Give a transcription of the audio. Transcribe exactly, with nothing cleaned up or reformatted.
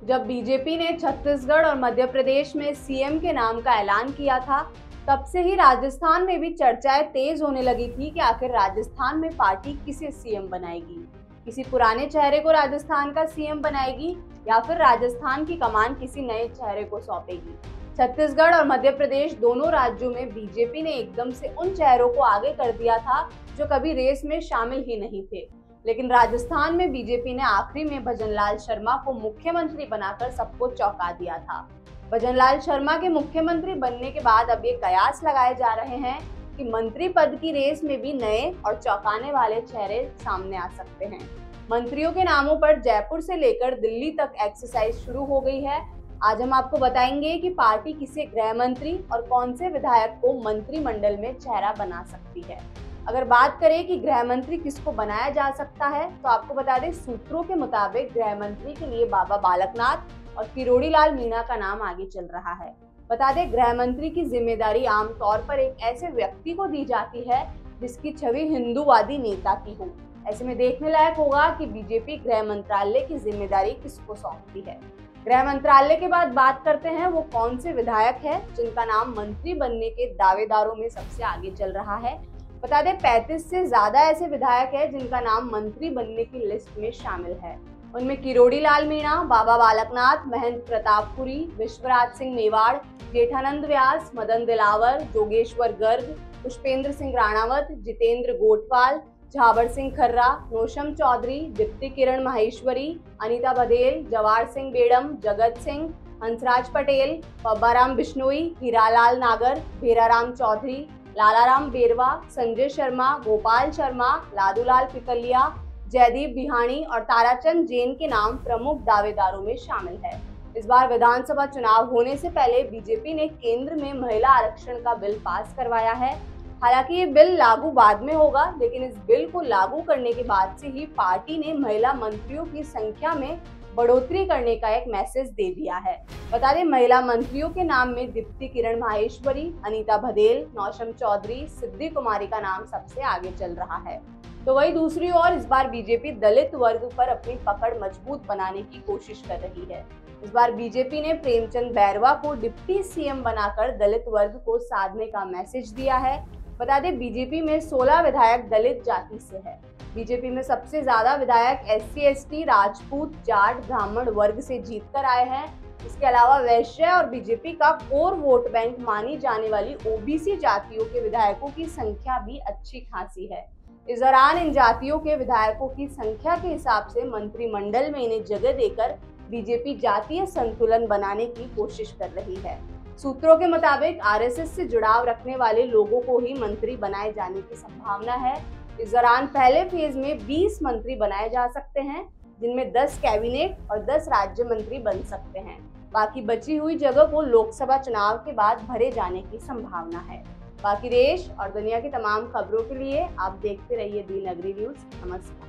जब बीजेपी ने छत्तीसगढ़ और मध्य प्रदेश में सीएम के नाम का ऐलान किया था, तब से ही राजस्थान में भी चर्चाएं तेज होने लगी थी कि आखिर राजस्थान में पार्टी किसे सीएम बनाएगी। किसी पुराने चेहरे को राजस्थान का सीएम बनाएगी या फिर राजस्थान की कमान किसी नए चेहरे को सौंपेगी। छत्तीसगढ़ और मध्य प्रदेश दोनों राज्यों में बीजेपी ने एकदम से उन चेहरों को आगे कर दिया था जो कभी रेस में शामिल ही नहीं थे। लेकिन राजस्थान में बीजेपी ने आखिरी में भजनलाल शर्मा को मुख्यमंत्री बनाकर सबको चौंका दिया था। भजनलाल शर्मा के मुख्यमंत्री बनने के बाद अब ये कयास लगाए जा रहे हैं कि मंत्री पद की रेस में भी नए और चौंकाने वाले चेहरे सामने आ सकते हैं। मंत्रियों के नामों पर जयपुर से लेकर दिल्ली तक एक्सरसाइज शुरू हो गई है। आज हम आपको बताएंगे कि पार्टी किसे गृह मंत्री और कौन से विधायक को मंत्रिमंडल में चेहरा बना सकती है। अगर बात करें कि गृह मंत्री किसको बनाया जा सकता है, तो आपको बता दें, सूत्रों के मुताबिक गृह मंत्री के लिए बाबा बालकनाथ और किरोड़ी लाल मीणा का नाम आगे चल रहा है। बता दें, गृह मंत्री की जिम्मेदारी आमतौर पर एक ऐसे व्यक्ति को दी जाती है जिसकी छवि हिंदूवादी नेता की हो। ऐसे में देखने लायक होगा कि बीजेपी गृह मंत्रालय की जिम्मेदारी किसको सौंपती है। गृह मंत्रालय के बाद बात करते हैं वो कौन से विधायक है जिनका नाम मंत्री बनने के दावेदारों में सबसे आगे चल रहा है। बता दें, पैंतीस से ज्यादा ऐसे विधायक हैं जिनका नाम मंत्री बनने की लिस्ट में शामिल है। उनमें किरोड़ी लाल मीणा, बाबा बालकनाथ, महेंद्र प्रतापपुरी, विश्वराज सिंह मेवाड़, जेठानंद व्यास, मदन दिलावर, जोगेश्वर गर्ग, पुष्पेंद्र सिंह राणावत, जितेंद्र गोठवाल, झावर सिंह खर्रा, नौशम चौधरी, दीप्ति किरण माहेश्वरी, अनीता बघेल, जवाहर सिंह बेड़म, जगत सिंह, हंसराज पटेल, पब्बाराम बिश्नोई, हीरालाल नागर, भेराराम चौधरी, लालाराम बेरवा, संजय शर्मा, गोपाल शर्मा, लादूलाल पिकलिया, जयदीप बिहानी और ताराचंद जैन के नाम प्रमुख दावेदारों में शामिल है। इस बार विधानसभा चुनाव होने से पहले बीजेपी ने केंद्र में महिला आरक्षण का बिल पास करवाया है। हालांकि ये बिल लागू बाद में होगा, लेकिन इस बिल को लागू करने के बाद से ही पार्टी ने महिला मंत्रियों की संख्या में बढ़ोतरी करने का एक मैसेज दे दिया है। बता दें, महिला मंत्रियों के नाम में दीप्ति किरण माहेश्वरी, अनीता बघेल, नौशम चौधरी, सिद्धि कुमारी का नाम सबसे आगे चल रहा है। तो वही दूसरी ओर इस बार बीजेपी दलित वर्ग पर अपनी पकड़ मजबूत बनाने की कोशिश कर रही है। इस बार बीजेपी ने प्रेमचंद बैरवा को डिप्टी सीएम बनाकर दलित वर्ग को साधने का मैसेज दिया है। बता दें, बीजेपी में सोलह विधायक दलित जाति से है। बीजेपी में सबसे ज्यादा विधायक एससी, एसटी, राजपूत, जाट, ब्राह्मण वर्ग से जीतकर आए हैं। इसके अलावा वैश्य और बीजेपी का कोर वोट बैंक मानी जाने वाली ओबीसी जातियों के विधायकों की संख्या भी अच्छी खासी है। इस दौरान इन जातियों के विधायकों की संख्या के हिसाब से मंत्रिमंडल में इन्हें जगह देकर बीजेपी जातीय संतुलन बनाने की कोशिश कर रही है। सूत्रों के मुताबिक आरएसएस से जुड़ाव रखने वाले लोगों को ही मंत्री बनाए जाने की संभावना है। इस दौरान पहले फेज में बीस मंत्री बनाए जा सकते हैं, जिनमें दस कैबिनेट और दस राज्य मंत्री बन सकते हैं। बाकी बची हुई जगह को लोकसभा चुनाव के बाद भरे जाने की संभावना है। बाकी देश और दुनिया की तमाम खबरों के लिए आप देखते रहिए दी नगरी न्यूज। नमस्कार।